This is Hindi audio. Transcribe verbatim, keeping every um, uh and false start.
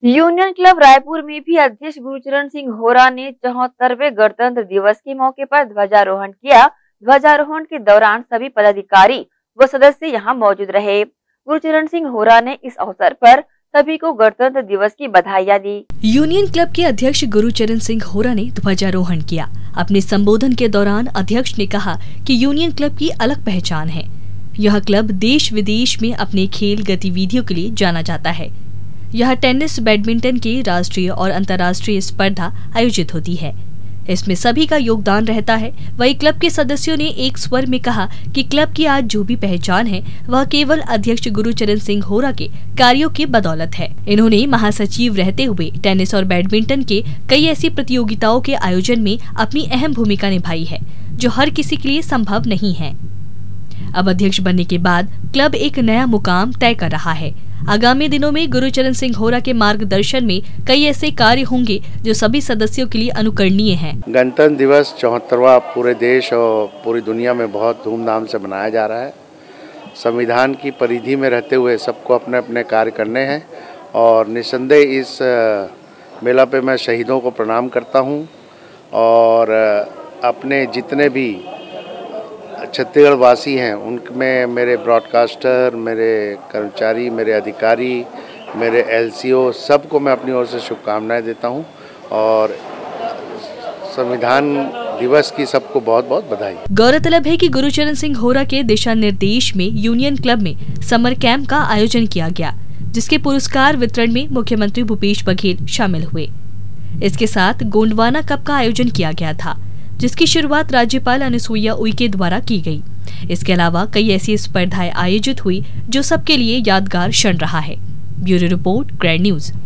यूनियन क्लब रायपुर में भी अध्यक्ष गुरुचरण सिंह होरा ने चौहत्तरवें गणतंत्र दिवस के मौके पर ध्वजारोहण किया। ध्वजारोहण के दौरान सभी पदाधिकारी व सदस्य यहां मौजूद रहे। गुरुचरण सिंह होरा ने इस अवसर पर सभी को गणतंत्र दिवस की बधाइयां दी। यूनियन क्लब के अध्यक्ष गुरुचरण सिंह होरा ने ध्वजारोहण किया। अपने संबोधन के दौरान अध्यक्ष ने कहा कि यूनियन क्लब की अलग पहचान है। यह क्लब देश विदेश में अपने खेल गतिविधियों के लिए जाना जाता है। यहाँ टेनिस, बैडमिंटन के राष्ट्रीय और अंतर्राष्ट्रीय स्पर्धा आयोजित होती है। इसमें सभी का योगदान रहता है। वहीं क्लब के सदस्यों ने एक स्वर में कहा कि क्लब की आज जो भी पहचान है वह केवल अध्यक्ष गुरुचरण सिंह होरा के कार्यों की बदौलत है। इन्होंने महासचिव रहते हुए टेनिस और बैडमिंटन के कई ऐसी प्रतियोगिताओं के आयोजन में अपनी अहम भूमिका निभाई है, जो हर किसी के लिए संभव नहीं है। अब अध्यक्ष बनने के बाद क्लब एक नया मुकाम तय कर रहा है। आगामी दिनों में गुरुचरण सिंह होरा के मार्गदर्शन में कई ऐसे कार्य होंगे जो सभी सदस्यों के लिए अनुकरणीय हैं। गणतंत्र दिवस चौहत्तरवां पूरे देश और पूरी दुनिया में बहुत धूमधाम से मनाया जा रहा है। संविधान की परिधि में रहते हुए सबको अपने अपने कार्य करने हैं और निस्संदेह इस मेला पे मैं शहीदों को प्रणाम करता हूं और अपने जितने भी छत्तीसगढ़ वासी हैं उनमें मेरे ब्रॉडकास्टर, मेरे कर्मचारी, मेरे अधिकारी, मेरे एलसीओ सबको मैं अपनी ओर से शुभकामनाएं देता हूं और संविधान दिवस की सबको बहुत बहुत बधाई। गौरतलब है कि गुरुचरण सिंह होरा के दिशा निर्देश में यूनियन क्लब में समर कैंप का आयोजन किया गया, जिसके पुरस्कार वितरण में मुख्यमंत्री भूपेश बघेल शामिल हुए। इसके साथ गोंडवाना कप का आयोजन किया गया था, जिसकी शुरुआत राज्यपाल अनुसुईया उइके द्वारा की गई। इसके अलावा कई ऐसी स्पर्धाएं आयोजित हुई जो सबके लिए यादगार क्षण रहा है। Bureau report, grand news.